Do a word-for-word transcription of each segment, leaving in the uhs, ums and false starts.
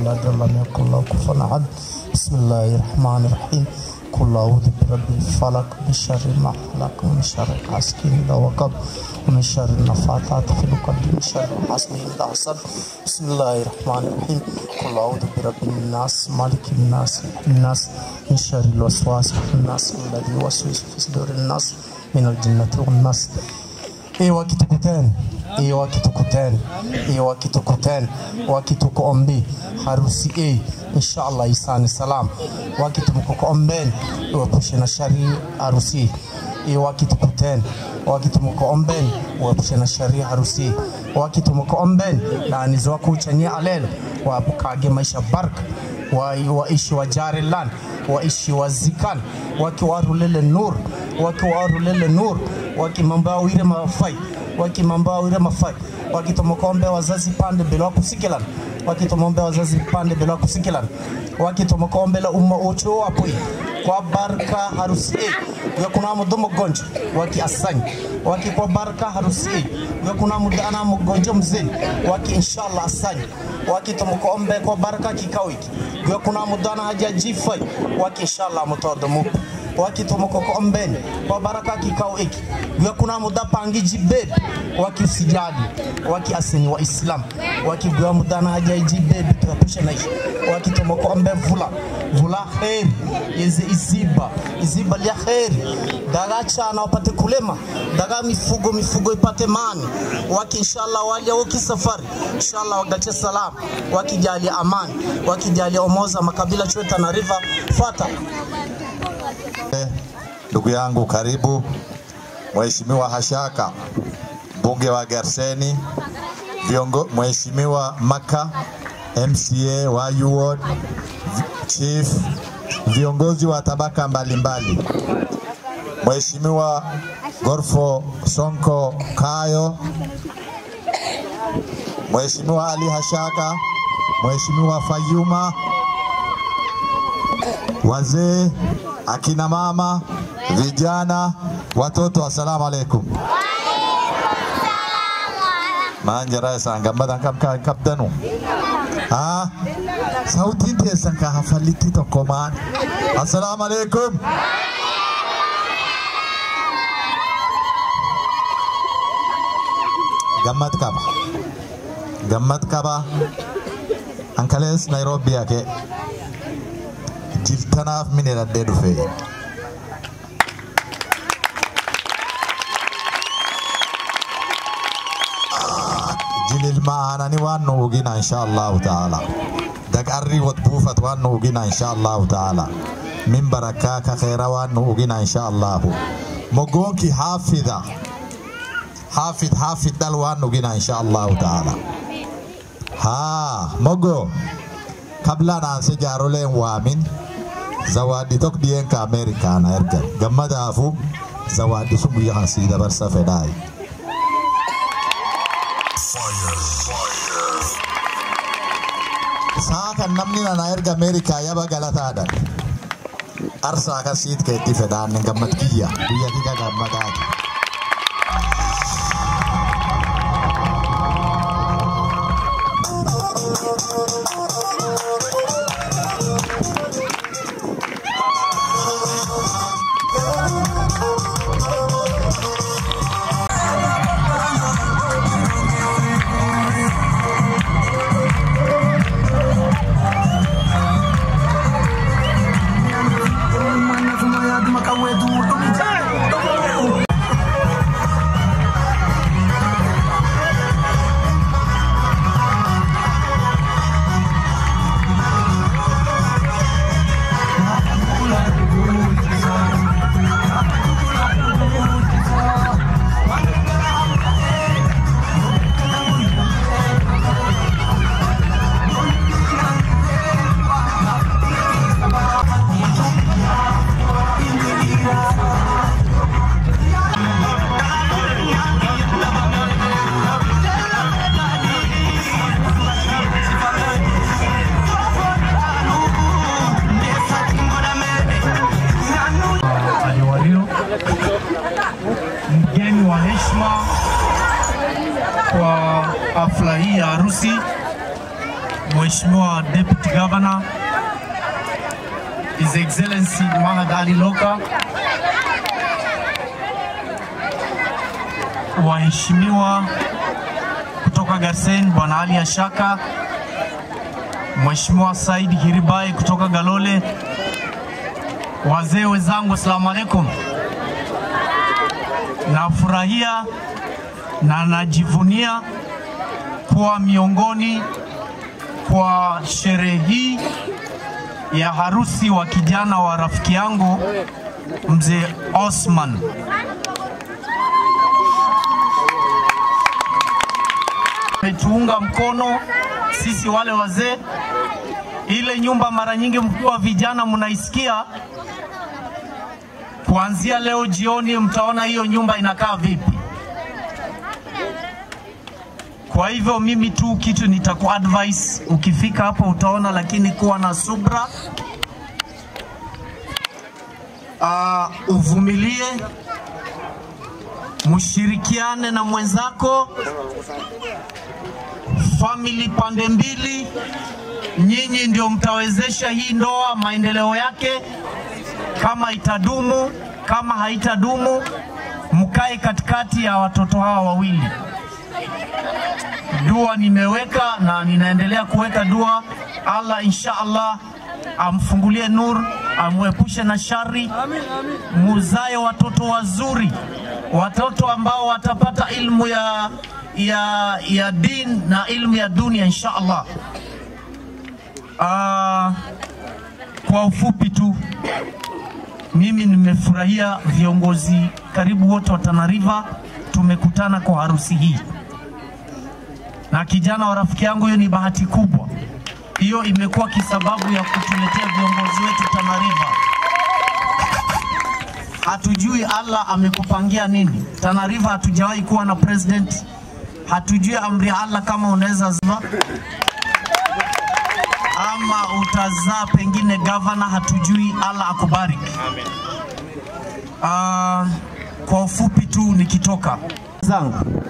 يولد ولم يكن له كفوا أحد. بسم الله الرحمن الرحيم. قل أعوذ برب الفلق من شر ما خلق ومن شر حاسد إذا وقب ومن شر النفاثات في العقد ومن شر حاسد إذا حسد. بسم الله الرحمن الرحيم. قل أعوذ برب الناس مالك الناس الناس من شر الوسواس الناس الذي يوسوس في صدور الناس من الجنة والناس. Ewa kitukuteni, ewa kitukuteni, ewa kitukuteni, wakituko ombi harusi e inshallah isani salam, wakitumuko ombeni uepushe na shari harusi, ewa kitukuteni, wakitumuko ombeni uepushe na shari harusi, wakitumuko ombeni na anizo kuchania alelo wapukage maisha baraka waishi wajari lan waishi wazikan wakiwarulele nur wakiwarulele nur wakimambao ile mafai wakimambao ile mafai wakitomokombe wazazi pande bila kusikilan wakitomombe wazazi pande bila kusikilan wakitomokombe la umma ocho apoi kwa baraka harusi yakuna mudomo gonjo waki asani waki kwa baraka harusi yakuna mudana mgonjo mzeni waki inshallah asani waki tomokombe kwa baraka kikao hiki yakuna mudana hajajifai waki inshallah mutodomu waki tomoko ombeni kwa baraka kikao hiki yakuna muda pangi jibed waki usijali waki aseni wa Islam waki gwa mudana hajajibed tuapushe na hiyo waki tomoko ombe vula vula khairi yeze iziba iziba ya khairi daga chana wapate kulema daga mifugo mifugo ipate mani waki inshallah wali waki safari inshallah wagache salam waki jali amani waki jali omoza makabila chota na river fata. Ndugu yangu karibu Mheshimiwa Hashaka mbunge wa Garseni, viongo Mheshimiwa Maka M C A wa Ward Chief, viongozi wa tabaka mbalimbali, Mheshimiwa Gorfo Sonko Kayo, Mheshimiwa Ali Hashaka, Mheshimiwa Fayuma, wazee, akina mama, vijana, watoto, assalamu alaikum. Manjara sanga madan kap kapdanu. Ha? Sauti dia sangka hafaliti to koman. Assalamu alaikum. Gammat kaba. Gammat kaba. Ankales Nairobi ake. Jiltanaf minera dedu fe. Jilil maana ni wanu ugina inshallah taala. Dagarri wadbufat wanu ugina inshallah taala. Min baraka ka khaira wanu ugina inshallah. Mogonki hafidha. Hafid hafid dal wanu ugina inshallah taala. Ha mogo kabla na sejarole wamin zawadi tok dien ka Amerika na erga gamada afu zawadi sumu ya hasida barsa fedai saka namni na erga Amerika ya bagalata ada arsa ka sid ke ti fedan gamad kiya duya kika gamada mgeni wa heshima kwa hafla hii ya harusi Mheshimiwa Deputy Governor, His Excellency Mahad Ali Loka, waheshimiwa kutoka Garsen Bwana Ali Ashaka, Mheshimiwa Said Hiribai kutoka Galole, wazee wenzangu, asalamu alaikum. Nafurahia na najivunia kuwa miongoni kwa sherehe hii ya harusi wa kijana wa rafiki yangu Mzee Osman. Tuunga mkono sisi wale wazee. Ile nyumba mara nyingi mkiwa vijana mnaisikia, kuanzia leo jioni mtaona hiyo nyumba inakaa vipi. Kwa hivyo mimi tu kitu nitaku advise, ukifika hapo utaona, lakini kuwa na subra, uh, uvumilie, mshirikiane na mwenzako, family pande mbili, nyinyi ndio mtawezesha hii ndoa maendeleo yake, kama itadumu, kama haitadumu, mkae katikati ya watoto hawa wawili. Dua nimeweka na ninaendelea kuweka dua. Allah insha Allah amfungulie nur, amwepushe na shari, muzae watoto wazuri, watoto ambao watapata ilmu ya ya ya din na ilmu ya dunia insha Allah. Uh, kwa ufupi tu, mimi nimefurahia viongozi karibu wote wa Tana River tumekutana kwa harusi hii. Na kijana wa rafiki yangu, hiyo ni bahati kubwa. Hiyo imekuwa kisababu ya kutuletea viongozi wetu Tana River. Hatujui Allah amekupangia nini. Tana River hatujawahi kuwa na president. Hatujui amri Allah kama unaweza zaa ama utazaa pengine governor, hatujui. Allah akubariki. Amen. Uh, kwa ufupi tu nikitoka zangu,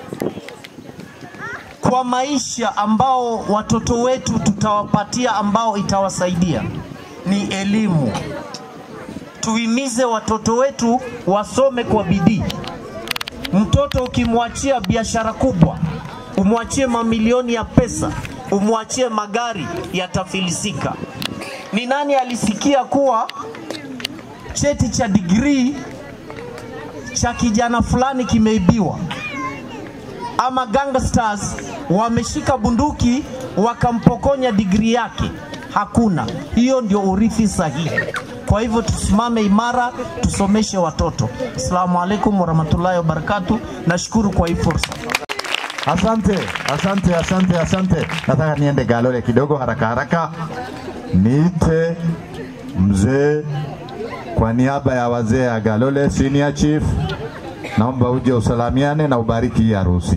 kwa maisha ambao watoto wetu tutawapatia ambao itawasaidia ni elimu. Tuhimize watoto wetu wasome kwa bidii. Mtoto ukimwachia biashara kubwa, umwachie mamilioni ya pesa, umwachie magari, yatafilisika. Ni nani alisikia kuwa cheti cha degree cha kijana fulani kimeibiwa, ama gangsters wameshika bunduki wakampokonya degree yake? Hakuna. Hiyo ndio urithi sahihi. Kwa hivyo tusimame imara, tusomeshe watoto. Asalamu alaikum warahmatullahi wabarakatuh. Nashukuru kwa hii fursa. Asante, asante, asante, asante. Nataka niende Galole kidogo haraka haraka. Niite mzee kwa niaba ya wazee ya Galole, senior chief. Naomba uje usalamiane na ubariki hii harusi.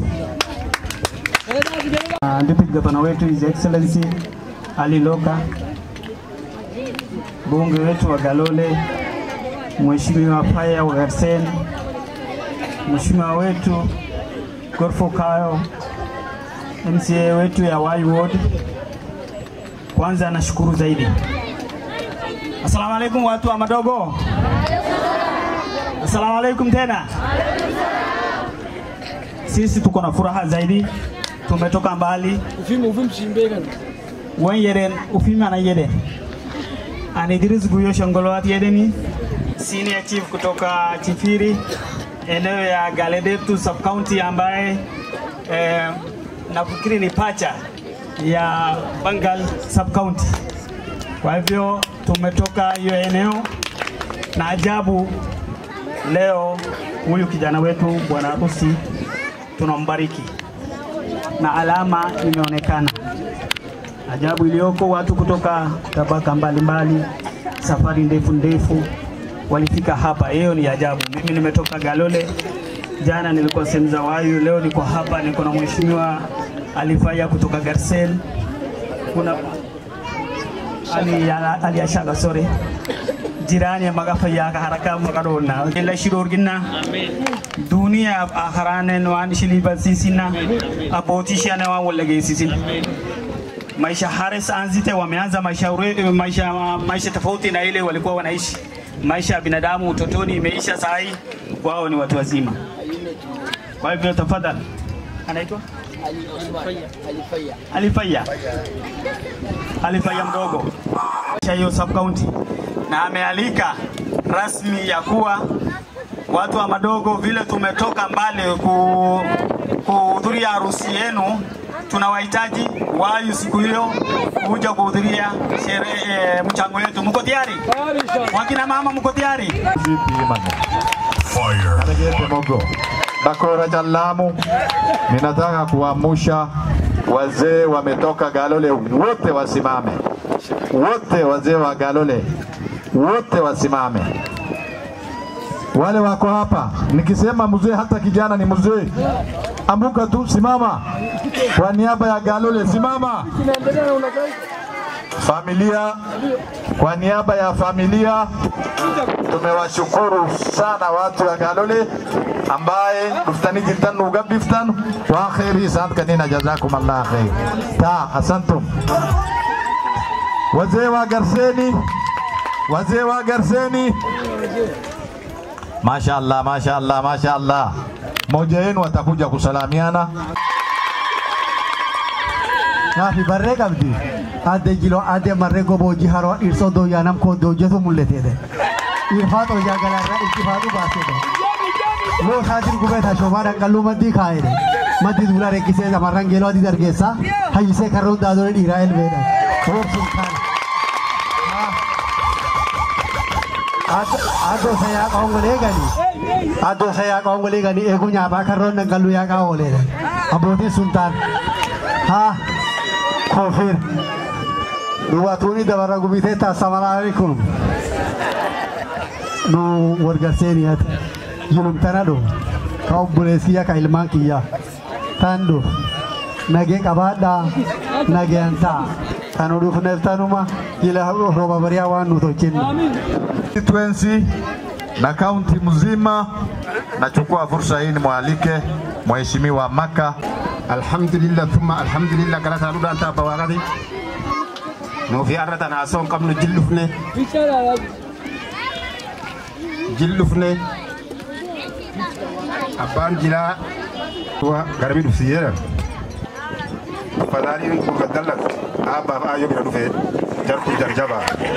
Uh, Deputy Governor wetu His Excellency Ali Loka, bunge wetu wa Galole, Mheshimiwa Faya wa Garsen, Mheshimiwa wetu Gorfo Kayo, M C A wetu ya Wai Ward. Kwanza nashukuru zaidi. Asalamu alaikum watu wa madogo. Asalamu alaikum tena. Sisi tuko na furaha zaidi. Tumetoka mbali. Ufimu ufimu chimbega. Wanyeren ufima na yede. Anidiriz Guyo Shongolowat yedeni. Senior chief kutoka Chifiri, eneo ya Galedetu sub county, ambaye eh, nafikiri ni pacha ya Bangal sub county. Kwa hivyo tumetoka hiyo eneo, na ajabu leo huyu kijana wetu bwana harusi tunambariki na alama imeonekana. Ajabu iliyoko, watu kutoka tabaka mbalimbali, safari ndefu ndefu walifika hapa. Hiyo ni ajabu. Mimi nimetoka Galole, jana nilikuwa Semza Wayu, leo niko hapa, niko na mheshimiwa Alifaya kutoka Garsen, kuna Ali Ali Ashaka sorry jirani ya magafaya haraka magadona ila shirorgina dunia akharane no an shiliba sisina aboti shana wa wala ge sisin maisha Haris Anzite wameanza maisha maisha maisha tofauti na ile walikuwa wanaishi. Maisha ya binadamu utotoni imeisha, saa hii wao ni watu wazima. Kwa hivyo tafadhali, anaitwa Alifaya Alifaya Alifaya mdogo hiyo sub county, na amealika rasmi ya kuwa watu wa madogo vile tumetoka mbali kuhudhuria harusi yenu, tunawahitaji wayu siku hiyo kuja kuhudhuria sherehe mchango wetu. Mko tayari? Wakina mama mko tayari? Fire. Mogo. Bakora Jalamu, ninataka kuamsha wazee wametoka Galole wote wasimame. Wote wazee wa Galole wote wasimame. Wale wako hapa, nikisema mzee hata kijana ni mzee. Amuka tu, simama. Kwa niaba ya Galole simama. Familia, kwa niaba ya familia tumewashukuru sana watu wa Galole ambaye duftani jiltan nuga biftan wa khairi sant kanina jazakum Allah khair. Ta asantum. Wazee wa Garseni, wazee wa Garseni. Mashaallah, mashaallah, mashaallah. Mmoja wenu atakuja kusalamiana. Nafi barre kabdi. Ade jilo ade marre ko boji haro irso do yanam ko do jeto mullete de. Irfat ho ja galara ittifaqu baase de. Lo khadir ko betha shomara kallu madi khaire. Madi dulare kise zamarang gelo di dargesa. Hayise karun dadore Israel beda. Rob sultan. Ado saya kau boleh gani, ado saya kau boleh gani. Ego nyapa karon dan kalau ya kau boleh. Abrote Sultan, ha, kafir. Dua tuni dah barang gubite ta. Assalamualaikum. No warga seriat, julum tanado. Kau boleh siya kailman kiya. Tando, nage kabada, nage anta. Tanodu funer tanuma, ila roba beriawan nuto chin. Constituency na county mzima, nachukua fursa hii nimwalike mheshimiwa Maka. Alhamdulillah thumma alhamdulillah kala taruda anta bawagadi no fi arata na son kam no jillufne jillufne aban jila wa garbi du siyera fadali ko gadalla aba ayo bi du fe jarku jarjaba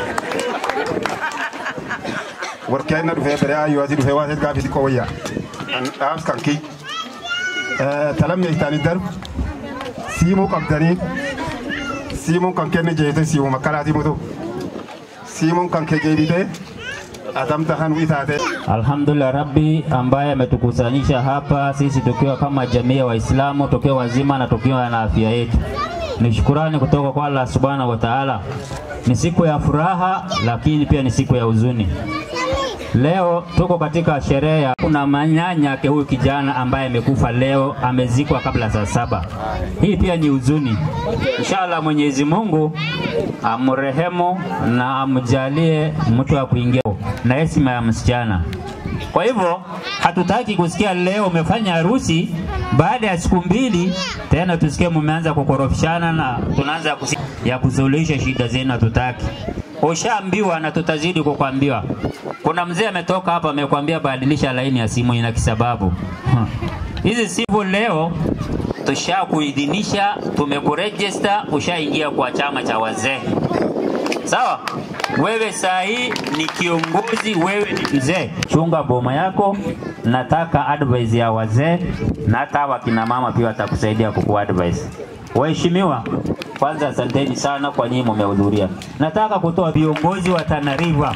warkay na du fe bere ayo azi du fe waset ka fi ko waya an am kanki talam ne tani dar simo kaptani simo kan kenne jeyte simo makalati moto simo kan ke jeyite atamta hanu itate. Alhamdulillah Rabbi ambaye ametukusanyisha hapa sisi tukiwa kama jamii ya Waislamu, tukiwa wazima na tukiwa na afya yetu. Ni shukrani kutoka kwa Allah Subhanahu wa Ta'ala. Ni siku ya furaha lakini pia ni siku ya huzuni. Leo tuko katika sherehe ya kuna manyanya yake huyu kijana ambaye amekufa leo, amezikwa kabla saa saba. Hii pia ni huzuni. Inshallah Mwenyezi Mungu amrehemu na amjalie mtu wa kuingia na heshima ya msichana. Kwa hivyo hatutaki kusikia leo umefanya harusi baada ya siku mbili tena tusikie mmeanza kukorofishana na tunaanza ya kusuluhisha shida zenu. Hatutaki. Ushaambiwa na tutazidi kukwambiwa. Kuna mzee ametoka hapa amekwambia badilisha laini ya simu ina kisababu. Hizi simu leo tushakuidhinisha, tumekuregister, ushaingia kwa chama cha wazee. Sawa? Wewe saa hii ni kiongozi, wewe ni mzee. Chunga boma yako, nataka advice ya wazee na hata wakina mama pia watakusaidia kuku advice. Waheshimiwa, kwanza asanteni sana kwa nyinyi mmehudhuria. Nataka kutoa viongozi wa Tana River.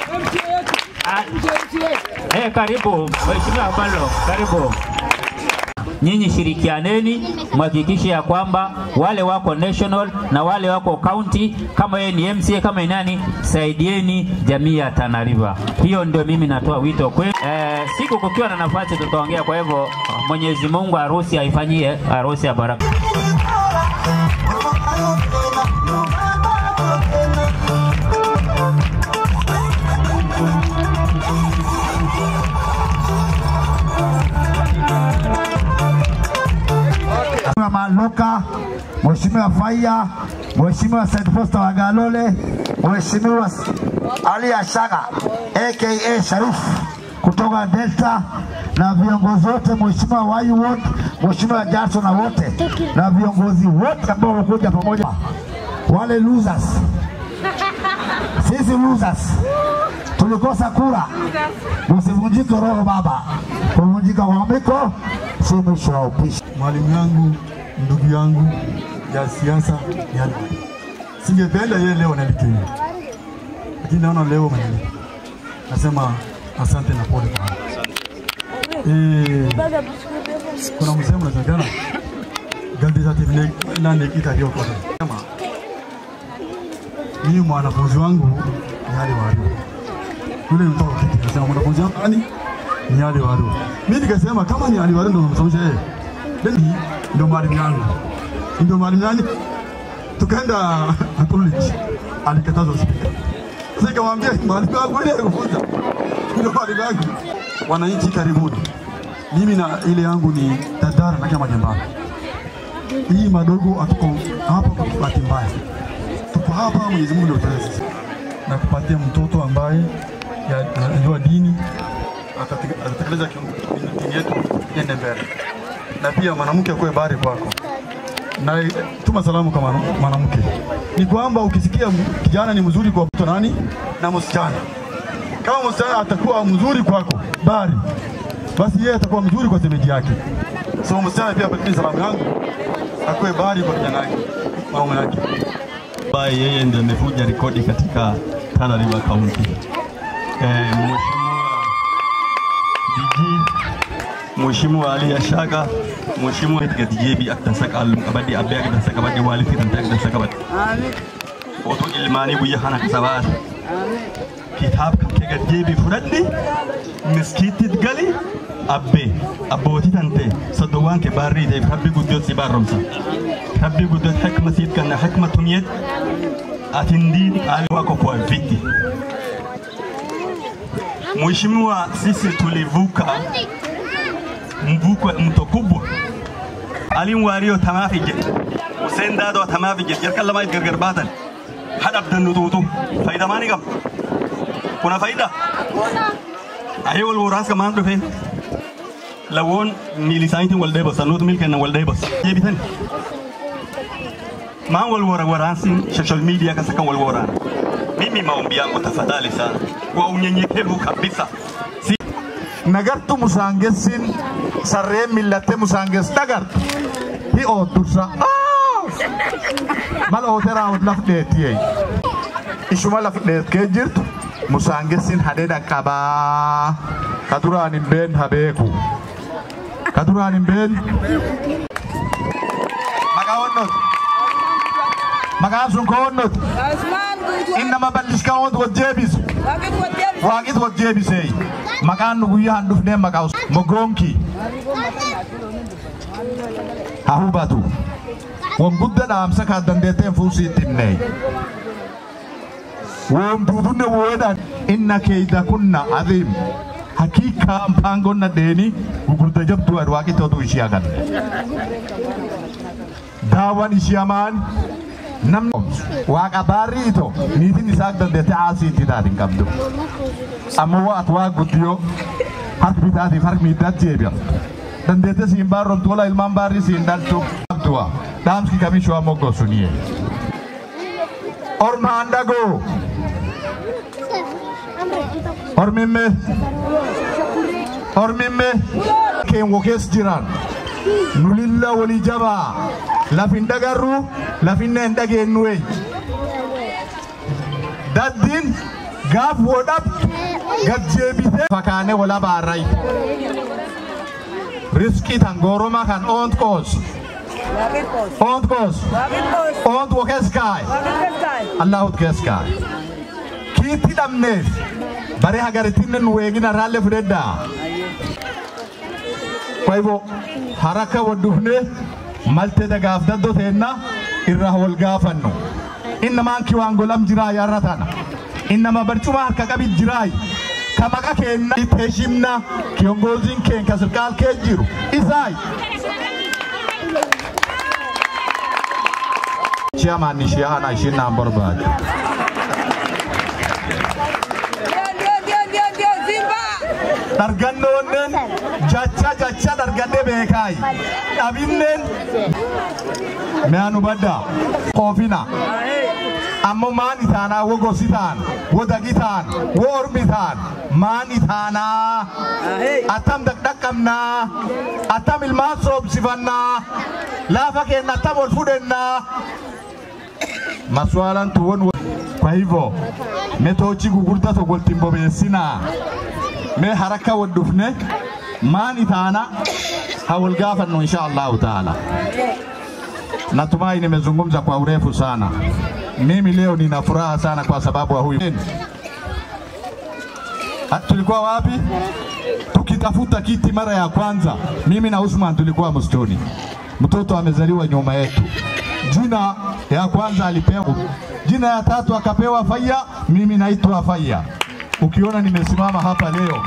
Eh, karibu Mheshimiwa Balo, karibu. Nyinyi shirikianeni, mhakikishe ya kwamba wale wako national na wale wako county, kama yeye ni M C A kama nani, saidieni jamii ya Tana River. Hiyo ndio mimi natoa wito kwenu. Eh, siku kukiwa na nafasi tutaongea. Kwa hivyo Mwenyezi Mungu harusi aifanyie harusi ya baraka. Mheshimiwa Maloka, Mheshimiwa Faya, Mheshimiwa Said Foster Wagalole, Mheshimiwa Ali Ashaga aka Sharif kutoka Delta na viongozi wote, Mheshimiwa Wayu wote, Mheshimiwa Jackson na wote na viongozi wote ambao wamekuja pamoja. Wale losers, sisi losers tulikosa kura, msivunjike roho baba, kuvunjika kwa miko si mwisho wa upishi. Mwalimu yangu, ndugu yangu ya siasa yani, singependa yeye leo nalikeni, lakini naona leo mwenyewe nasema asante na pole kwa eh. Kuna msemo unasema galdi za tibne na nikita hiyo kwa kama mimi mwanafunzi wangu ni hali waru yule mtoto nasema mwanafunzi wangu ani ni hali waru. Mimi nikasema kama ni hali waru ndio msomeshe yeye, ndio ndio mwalimu yangu, ndio mwalimu yani. Tukaenda college alikataza usipike. Sasa nikamwambia mwalimu wangu ile kufunza ndio mwalimu wangu. Wananchi karibuni, mimi na ile yangu ni dadara na kama jambani. Hii madogo atuko hapa kwa bahati mbaya, tuko hapa Mwenyezi Mungu ndio sisi na kupatia mtoto ambaye anajua dini atatekeleza dini yetu iende mbele, na pia mwanamke akue bari kwako. Na tuma salamu kama mwanamke ni kwamba ukisikia kijana ni mzuri kwa mtu nani na msichana, kama msichana atakuwa mzuri kwako bari, basi yeye atakuwa mzuri kwa semeji yake. So msichana pia apate salamu yangu akue bari kwa kijana yake mama yake. Bai yeye ndiye amevuja rekodi katika Tana River County. Eh, Mheshimiwa D G, Mheshimiwa Ali Ashaga, Mheshimiwa D J B aktasak al-abadi abdi aktasak abadi walidi aktasak abadi. Amin. Foto ilmani buya hana kasabat. Amin. Kitab ke D J B furadni miskitid gali abbe aboti tante sadowan ke barri de rabbi gudyot si barromsa. Rabbi gudyot hikma sid kana hikma tumiyet atindin alwako kwa viti. Mheshimiwa, sisi tulivuka mvuko mto kubwa alimwario tamafije usendado tamafije yakalla ma gargarbatan hada bdan tutu faida mani kam kuna faida ayo wal waras kaman do fe lawon milisainti wal debos sanut milken wal debos yebitan ma wal wara waransin social media kasaka wal wara. Mimi maombi yangu tafadhali sana kwa unyenyekevu kabisa, nagartu musangesin sarre millate musanges nagartu hi otursa mal otera od lafdeti ishuma lafdet ke jirtu musangesin hadeda kaba kaduranin ben habeku kaduranin ben magawonnot magasun konnot inama balishka od wajebis waqit wajebisei makan nuguya handufne makaus mogonki ahubatu won budda dam saka dandete fusi tinne won dudunne wodan inna kayda kunna azim hakika mpango na deni gugurda jabtu arwaqi to du ishiagan dawan ishiaman nam waqa barito nitin isak dandete asi tidadin kabdu amma wa atwa gudiyo har bitati farq mi dadjebia dandete simbaron tola ilman bari sindaltu abdua damski kami shwa mogo suniye or mandago or mimme or mimme ken wokes jiran nulilla wali jaba lafin dagaru lafin ndage nuwe daddin gaf wodap gadjebite fakane wala barai riski tangoroma kan ont kos ont kos ont wokeskai Allah wokeskai kiti damne bare hagaritin nuwegina ralle fudeda kwaibo haraka wodufne malte da gaf daddo tenna irra wal gafanno inma anki wangolam jira yaratana inma barchuma harka kabit jirai kama kakenna iteshimna kiongozin ken ka serikal ke jiru isai chairman nishiana ishina mborbad. Dargannonen jacha jacha dargande bekai. Abinnen meanu badda kofina. Ammo mani thana wo gositan wo dagitan wo orbitan mani thana atam dak dakamna atam ilmasob sifanna la fakenna tabol fudenna maswalan tuwon. Kwa hivyo metochi gugurda to goltimbo besina me haraka wadufne mani thana hawal gafano insha Allah taala. Natumai nimezungumza kwa urefu sana. Mimi leo nina furaha sana kwa sababu wa huyu. Tulikuwa wapi? Tukitafuta kiti mara ya kwanza. Mimi na Usman tulikuwa msituni. Mtoto amezaliwa nyuma yetu. Jina ya kwanza alipewa. Jina ya tatu akapewa Faya, mimi naitwa Faya. Ukiona nimesimama hapa leo,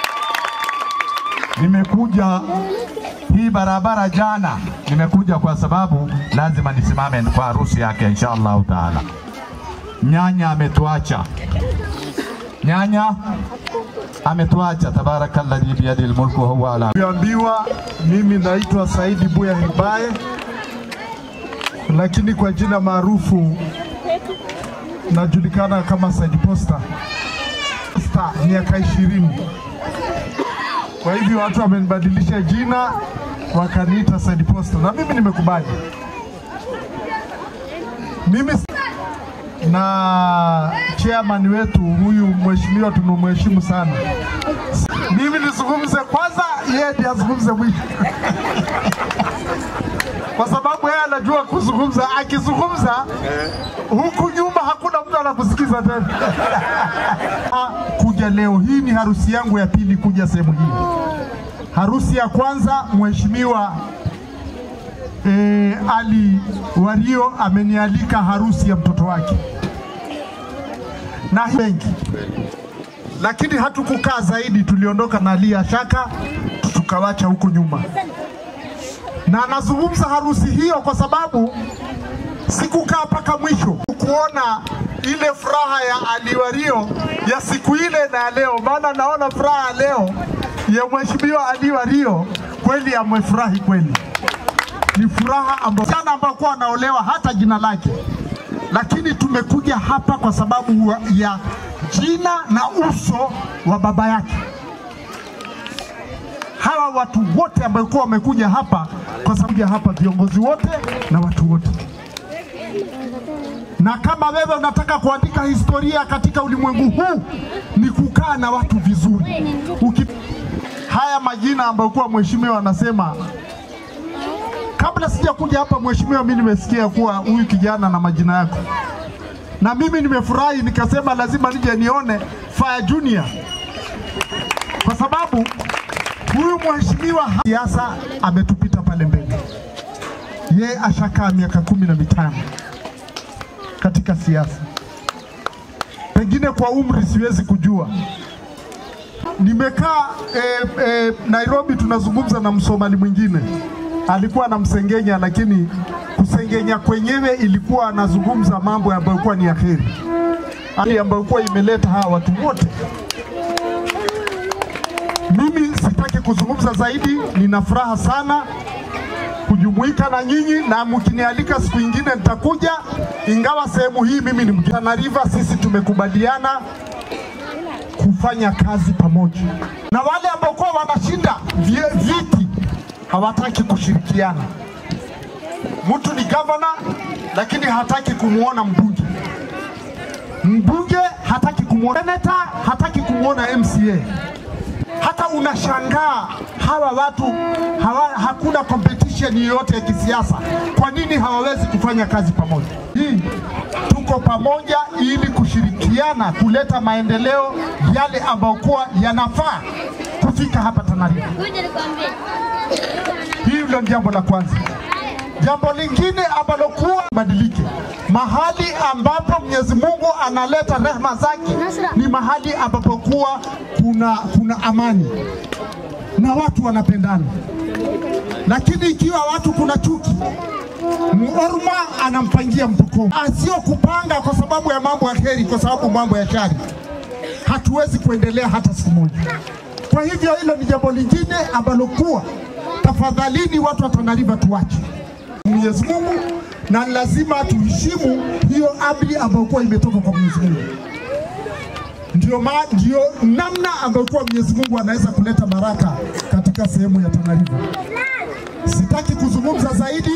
nimekuja hii barabara jana, nimekuja kwa sababu lazima nisimame kwa harusi yake insha Allah taala. Nyanya ametuacha. Nyanya ametuacha, tabarakalladhi biyadil mulku wa huwa ala. Niambiwa mimi naitwa Saidi Buya Hibaye, lakini kwa jina maarufu najulikana kama Saidi Posta. Posta miaka ishirini. Kwa hivyo watu wamenibadilisha jina wakaniita Saidi Posta na mimi nimekubali. Mimi na chairman wetu huyu mheshimiwa tunamheshimu sana. Mimi nizungumze kwanza, yeye ndiye azungumze mwisho. Kwa sababu yeye anajua kuzungumza, akizungumza huku nyuma hakuna mtu anakusikiza tena. Kuja leo hii ni harusi yangu ya pili kuja sehemu hii. Harusi ya kwanza mheshimiwa e, Ali Wario amenialika harusi ya mtoto wake. Na wengi. Lakini hatukukaa zaidi, tuliondoka na Ali Shaka tukawacha huko nyuma. Na nazungumza harusi hiyo kwa sababu sikukaa paka mwisho kuona ile furaha ya Ali Wario ya siku ile na leo. Maana naona furaha leo ya mheshimiwa Ali Wario, kweli amefurahi kweli. Ni furaha ambayo sana ambayo kwa anaolewa hata jina lake. Lakini tumekuja hapa kwa sababu ya jina na uso wa baba yake. Hawa watu wote ambao kwa wamekuja hapa kwa sababu ya hapa, viongozi wote na watu wote. Na kama wewe unataka kuandika historia katika ulimwengu huu, ni kukaa na watu vizuri. Uki... Haya majina ambayo kwa mheshimiwa anasema, kabla sija kuja hapa mheshimiwa, mimi nimesikia kuwa huyu kijana na majina yako. Na mimi nimefurahi, nikasema lazima nije nione Faya Junior. Kwa sababu huyu mheshimiwa siasa ametupita pale mbele. Ye ashakaa miaka kumi na mitano katika siasa. Pengine kwa umri siwezi kujua. Nimekaa eh, eh, Nairobi, tunazungumza na Msomali mwingine. Alikuwa anamsengenya, lakini kusengenya kwenyewe ilikuwa anazungumza mambo ambayo kwa ni akheri. Ali ambayo kwa imeleta hawa watu wote. Mimi sitaki kuzungumza zaidi, nina furaha sana kujumuika na nyinyi, na mkinialika siku nyingine nitakuja, ingawa sehemu hii mimi ni Tana River, sisi tumekubaliana kufanya kazi pamoja. Na wale ambao kwa wanashinda viti hawataki kushirikiana. Mtu ni governor lakini hataki kumuona mbunge. Mbunge hataki kumuona senator, hataki kumuona M C A. Hata unashangaa hawa watu hawa, hakuna competition yoyote ya kisiasa. Kwa nini hawawezi kufanya kazi pamoja? Hii tuko pamoja ili kushirikiana kuleta maendeleo yale ambayo kwa yanafaa kufika hapa Tana River. Hii ndio jambo la kwanza. Jambo lingine ambalo kuwa badilike. Mahali ambapo Mwenyezi Mungu analeta rehema zake ni mahali ambapo kuwa kuna kuna amani na watu wanapendana. Lakini ikiwa watu kuna chuki, Muorma anampangia mtukufu, asio kupanga kwa sababu ya mambo ya heri, kwa sababu mambo ya shari hatuwezi kuendelea hata siku moja. Kwa hivyo hilo ni jambo lingine ambalo kuwa tafadhalini watu wa Tana River tuache. Mwenyezi Mungu na lazima tuheshimu hiyo amri ambayo kwa imetoka kwa Mwenyezi Mungu. Ndio ma ndio namna ambayo kwa Mwenyezi Mungu anaweza kuleta baraka katika sehemu ya Tana River. Sitaki kuzungumza zaidi.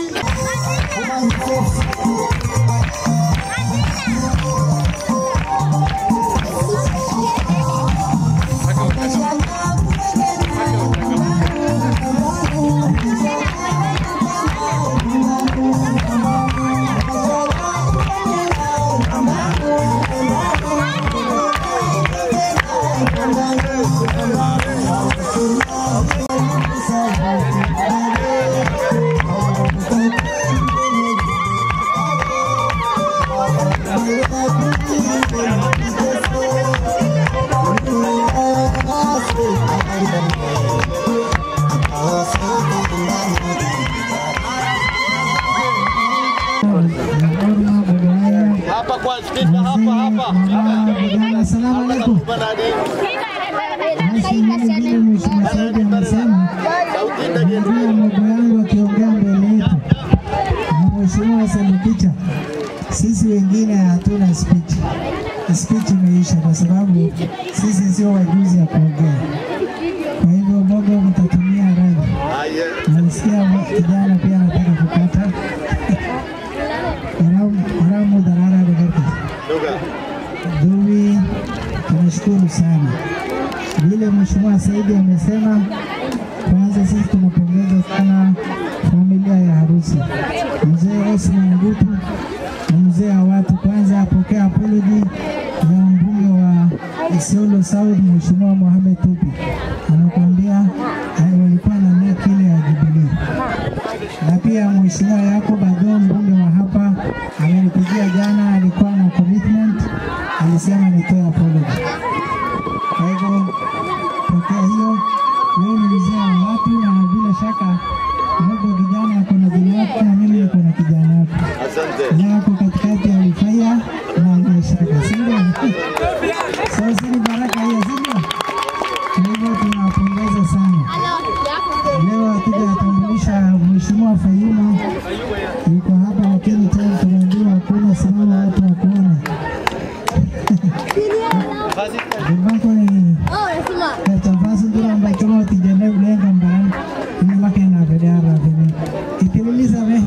Assalamu alaikum. Sisi wengine hatuna speech. Speech imeisha kwa sababu sisi sio wajuzi ya kuongea. Kwa hivyo Mungu mtatumia rangi. Nasikia kijana pia anataka kukata. Haramu darara begerti. Dui, tunashukuru sana. Vile Mheshimiwa Saidi amesema, kwanza sisi tunapongeza sana familia ya harusi. Mzee Osman Ngutu na mzee wa watu, kwanza apokea apology ya mbunge wa Isiolo South Mheshimiwa Mohamed Tupi. Anakuambia walikuwa na nia kile ya Jubilee. Na pia Mheshimiwa Yakob Ado mbunge wa hapa amenipigia jana, alikuwa na commitment, alisema nitoe apology. Kwa hivyo pokea hiyo. Wewe ni mzee wa watu na bila shaka Mungu kijana ako na jina yake na mimi niko na kijana yake. Asante. Yako katikati ya Rufaya na Alishaka. Sindio? So sisi baraka hiyo sindio? Kwa hivyo tunawapongeza sana. Leo akija atambulisha Mheshimiwa Fayuma yuko hapa, lakini tena tunaambiwa hakuna simama watu wa kuona. Bako ni katafasi ndio ambaye kama tijane ulenga mbarani ni makena federa vini itililiza me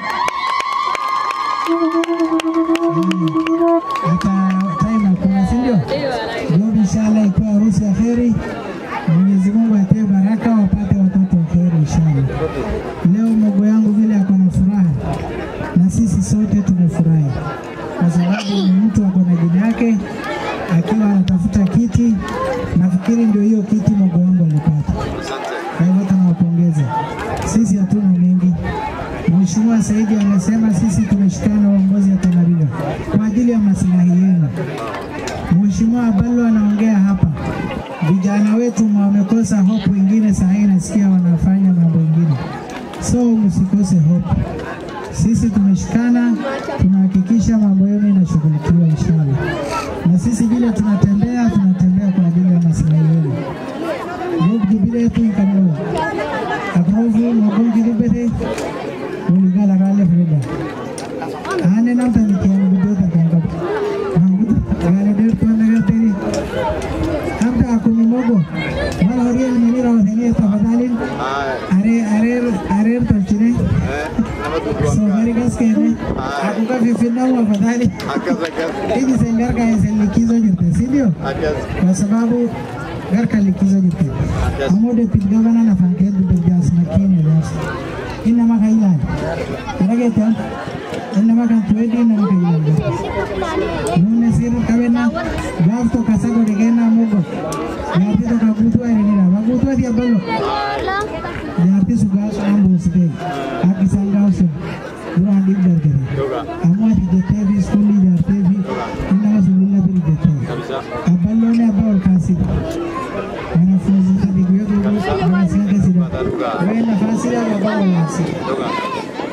ata time kuna sindio ndio inshallah ikuwa harusi ya kheri. Mwenyezi Mungu atie baraka wapate watoto wa kheri inshallah. Leo Mungu yangu vile ako na furaha na sisi sote tumefurahi kwa sababu ni mtu ako na jina yake akiwa anatafuta kiti. Nafikiri ndio hiyo kiti Mungu wangu alipata. Kwa hivyo tunawapongeza. Sisi hatuna mengi. Mheshimiwa Saidi amesema sisi tumeshikana uongozi wa Tana River kwa ajili ya maslahi yenu. Mheshimiwa Abalo anaongea hapa, vijana wetu wamekosa hope, wengine sasa nasikia wanafanya mambo mengine. So msikose hope. Sisi tumeshikana, tunahakikisha mambo yenu yanashughulikiwa inshallah. Na sisi vile tunatembea, tunatembea kwa ajili ya maslahi yenu. Mungu bila tu ikamwe. Akrovu Mungu kidibete. Uligala gale freda. Ane namta nikiana budota kanga. Gale del panaga teri. Hamta akumi mogo. Mala horiel menira wadhania tafadhalin. Are are are tolchine. So very good kene. Aku ka vifina wa fadhali. Hizi sengar ka hizi likizo jirte, sindio? Kwa sababu garka likizo jirte. Amode pitgavana na fankedu bejas makini lasi. Ina makaila. Karageta. Ina makantuedi na makaila. Nune siru kabena. Gafto kasago digena mugo. Yati to kabutu ay nila. Kabutu ay diabalo. Yati sugas ambo sige. Akisanga uso. Dua dik berkeri. Amu ati jetevi skuli jetevi. Ina sulla beri jetevi. Abalo ne abal kasi. Wanafunzi tadi kuyo kuyo wanasema kasi. Wewe nafasi ya abalo nafasi.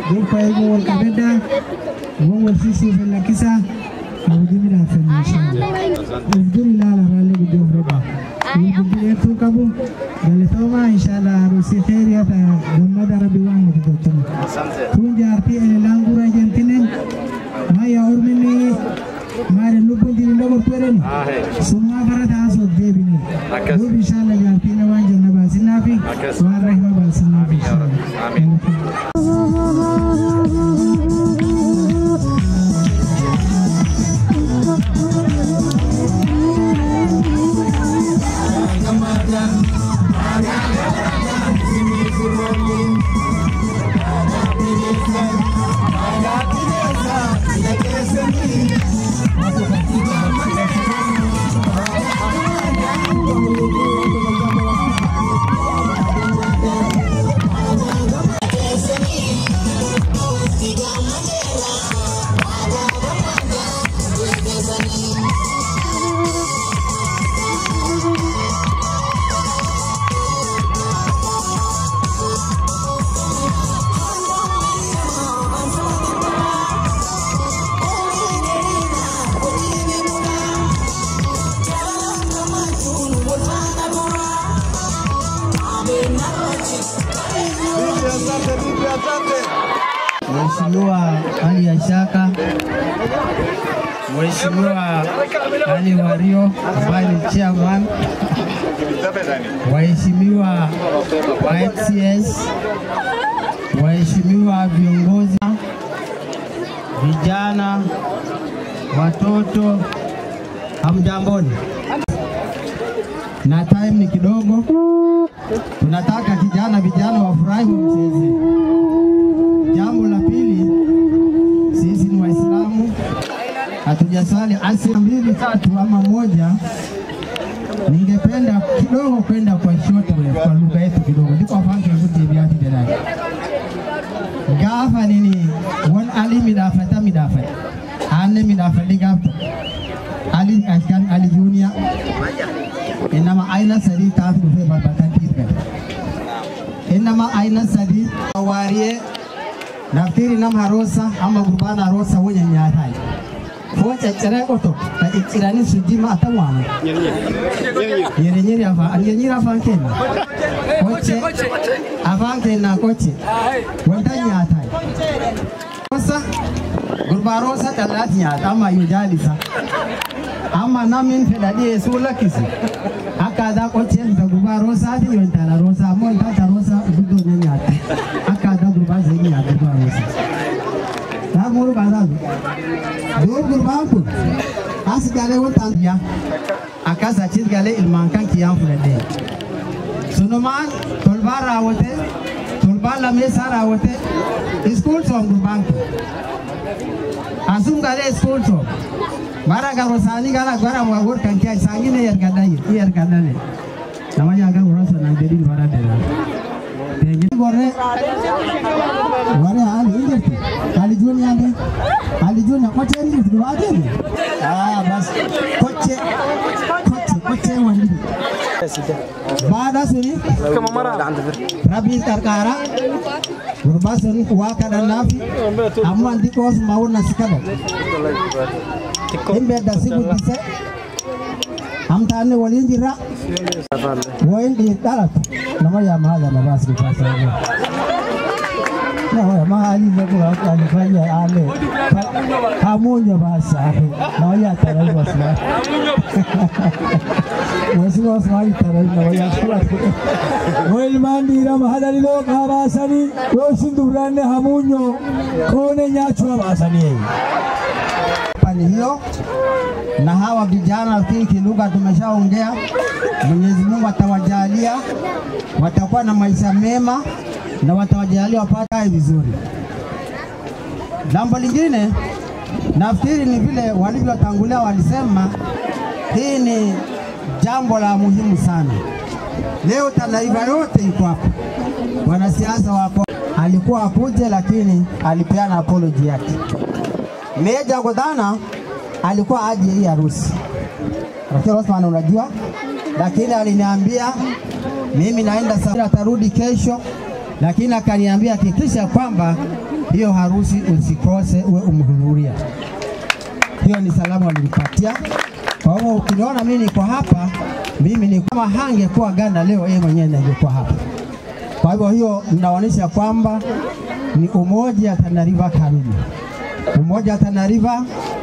Jumpa ibu walkabeda, wong sisi vela kisa, mujimi na fena inshallah. Alhamdulillah la rale gudu freda. Gudu yetu kabu, galitoma inshallah harusi khairi ata gamada rabi wangu tutotuma. Tunja arti ele langura jantinen, maya urmini mare lupu diri logo pereni. Semua barat aso debi ni. Gudu inshallah janti na wanja na basi nafi, warahma basi nafi inshallah. Amin. Mheshimiwa Ali ya Shaka, Mheshimiwa Ali Wario ambaye ni chairman, waheshimiwa wa F C S, waheshimiwa viongozi, vijana, watoto, hamjamboni. Na time ni kidogo, tunataka kijana vijana wafurahi mcheze. Jambo la pili, sisi ni Waislamu, hatujaswali asili mbili tatu ama moja. Ningependa kidogo kwenda kwa short kwa lugha yetu kidogo, ndiko afange kuti biati delai. Gafa nini won ali midafata midafata ane midafata gafa ali ashkan ali junior inama aina sadi taatu fe babatan tirga inama aina sadi awariye naftiri nam harosa ama gurbana harosa wonya nyatai focha chere oto na ichirani sujima atawana nyeri nyeri afa nyeri nyeri afa kena koche afa kena koche wanda nyatai rosa gurbana rosa talat nyata ama yujalisa ama namin fedadi sula kisi akada koche da gurbana rosa ti yontala rosa mo tata rosa budo nyata akada gurbana zeni nyata gurbana rosa na muru badalu do gurbana ko as gale wotan ya akasa chit gale ilman kan kiyam fulade sunuman tolbara wote tolbala mesara wote school from gurbana asum gale school from bara garosani gala gara wagor kan kiya sangine yer gadai yer gadale namanya aga rosa na dedi bara dela teje gore gore ali indete ali juni ande ali juni koche ndi duwade ah bas koche koche koche wandi baada suni kama mara rabi karkara gurbasuni waka dan nafi amma ndiko mauna sikaba imbe da sibu dise amtane walinjira woindi talat nama ya mahala na basi pasa na mahali ndio alifanya ale pamoja basi na ya tarai basi wasi wasi wai tarai na ya kula wal mandira mahali lo kabasani wosindurane hamunyo kone nyachwa basani pani hiyo na hawa vijana kiki lugha tumeshaongea. Mwenyezi Mungu atawajalia watakuwa na maisha mema na watawajalia wapate vizuri. Jambo lingine nafikiri ni vile walivyotangulia walisema, hii ni jambo la muhimu sana. Leo Tanariva yote iko hapa, wanasiasa wapo. Alikuwa akuje lakini alipeana apology yake. Meja Godana alikuwa aje hii harusi. Rafiki Osman unajua, lakini aliniambia mimi naenda safari, atarudi kesho, lakini akaniambia hakikisha kwamba hiyo harusi usikose, uwe umhudhuria. Hiyo ni salamu walinipatia. Kwa hivyo ukiniona mimi niko hapa, mimi ni kama hangekuwa Ganda leo, yeye mwenyewe angekuwa hapa. Kwa hivyo hiyo inaonyesha kwamba ni umoja Tana River kamili. Umoja Tana River,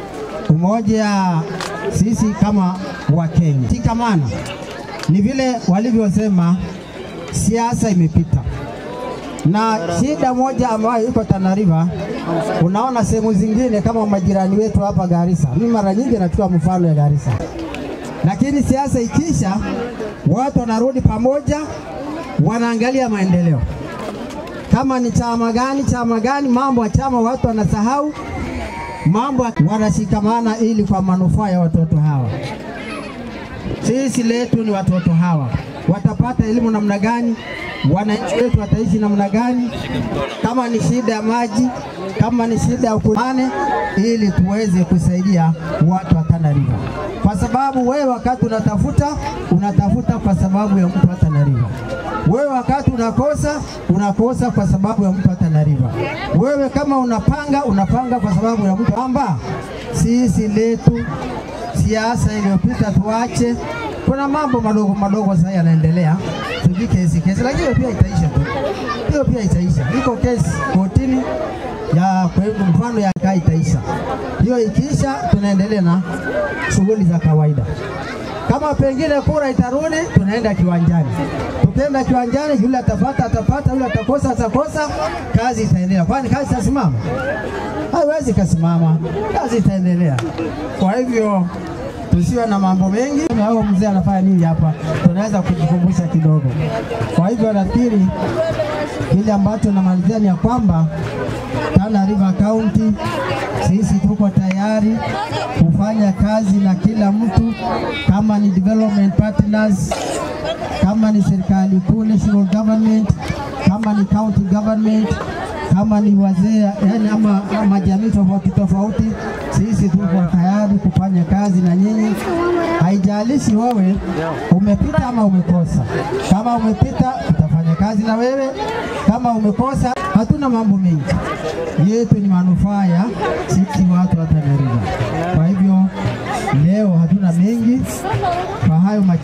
umoja sisi kama wa Kenya. Shikamana. Ni vile walivyosema siasa imepita. Na shida moja ambayo iko Tana River, unaona sehemu zingine kama majirani wetu hapa Garissa. Mimi mara nyingi nachukua mfano ya Garissa. Lakini siasa ikisha, watu wanarudi pamoja, wanaangalia maendeleo. Kama ni chama gani, chama gani, mambo ya chama watu wanasahau, mambo wanashikamana ili kwa manufaa ya watoto hawa. Sisi letu ni watoto hawa. Watapata elimu namna gani? Wananchi wetu wataishi namna gani? Kama ni shida ya maji, kama ni shida ya ukulima, ili tuweze kusaidia watu wa Tana River. Kwa sababu wewe wakati unatafuta, unatafuta kwa sababu ya mtu wa Tana River. Wewe wakati unakosa, unakosa kwa sababu ya mtu wa Tana River. Wewe kama unapanga, unapanga kwa sababu ya mtu amba. Sisi letu siasa iliyopita tuache. Kuna mambo madogo madogo sasa yanaendelea. Tujike kesi kesi, lakini pia itaisha tu. Hiyo pia itaisha. Iko kesi kotini ya kwa mfano ya kai itaisha. Hiyo ikiisha, tunaendelea na shughuli za kawaida. Kama pengine kura itarudi, tunaenda kiwanjani. Tukienda kiwanjani, yule atapata atapata, yule atakosa atakosa, kazi itaendelea. Kwani kazi itasimama? Haiwezi kusimama. Kazi itaendelea. Kwa hivyo tusiwe na mambo mengi. Hao mzee anafanya nini hapa? Tunaweza kujikumbusha kidogo. Kwa hivyo nafikiri kile ambacho namalizia ni ya kwamba Tana River County sisi tuko tayari kufanya kazi na kila mtu, kama ni development partners, kama ni serikali kuu, national government, kama ni county government, kama ni wazee, yani ama, ama jamii tofauti tofauti, sisi tuko tayari kufanya kazi na nyinyi. Haijalishi wewe umepita ama umekosa. Kama umepita, tutafanya kazi na wewe. Kama umekosa, hatuna mambo mengi. Yetu ni manufaa ya sisi watu wa Tana River. Kwa hivyo leo hatuna mengi. Kwa hayo